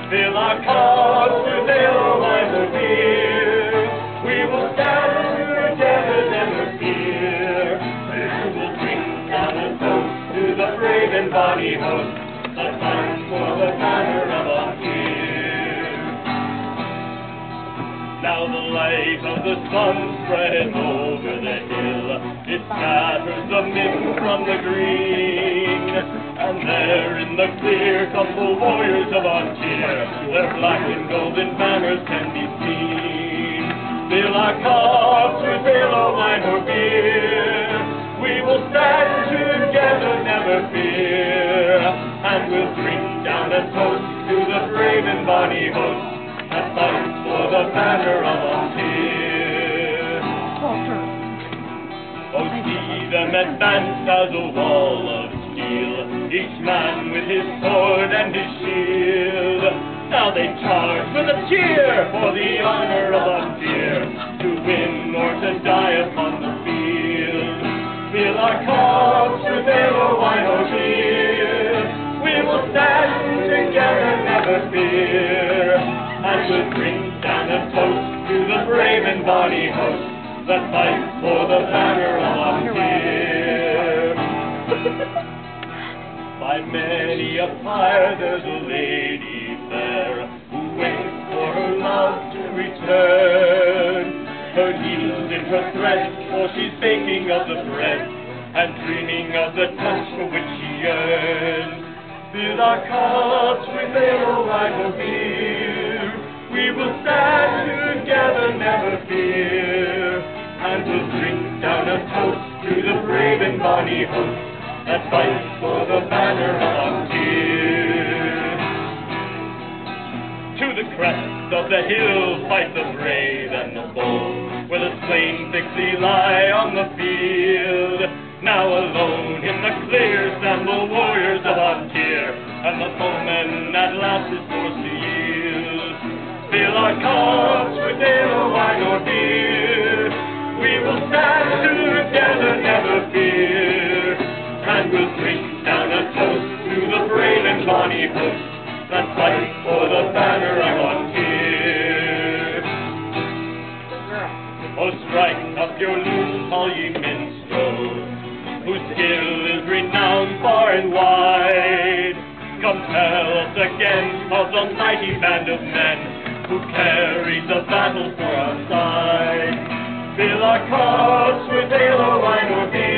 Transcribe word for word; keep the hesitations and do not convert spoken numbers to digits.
Fill our cups with ale, wine, or beer. We will stand together, never fear. We will drink down a toast to the brave and bonny host that fights for the banner of our cheer. Now the light of the sun spreads over the hill. It scatters the mist from the green. And there in the clear come the warriors of our cheer. Their black and golden banners can be seen. Fill our cups with ale or wine or beer. We will stand together, never fear. And we'll drink down a toast to the brave and bonny host that fights for the banner of our cheer. Oh, see them advance as a wall of steel, each man with his sword and his shield. Now they charge with a cheer for the honor of our dear, to win or to die upon the field. Fill our cups with ale or wine or beer. We will stand together, never fear. And we'll drink down a toast to the brave and bonny host that fights for the banner of our cheer. By many a fire there's a lady fair, who waits for her love to return. Her needle's in her thread, for she's baking of the bread, and dreaming of the touch for which she yearns. Fill our cups with ale or wine or beer. We will stand together, never fear. And we'll drink down a toast to the brave and bonny host that fights for the banner of our cheer. To the crest of the hill fight the brave and the bold, where the slain thickly lie on the field. Now alone in the clear stand the warriors of our cheer, and the foeman at last is forced to yield. Fill our cups with ale or wine or beer. We will stand together, never fear. And we'll drink down a toast to the brave and bonny host that fights for the banner of our cheer. Oh, strike up your lute, all ye minstrels, whose skill is renowned far and wide. Come tell us again of the mighty band of men who carried the battle for our side. Fill our cups with ale or wine or beer.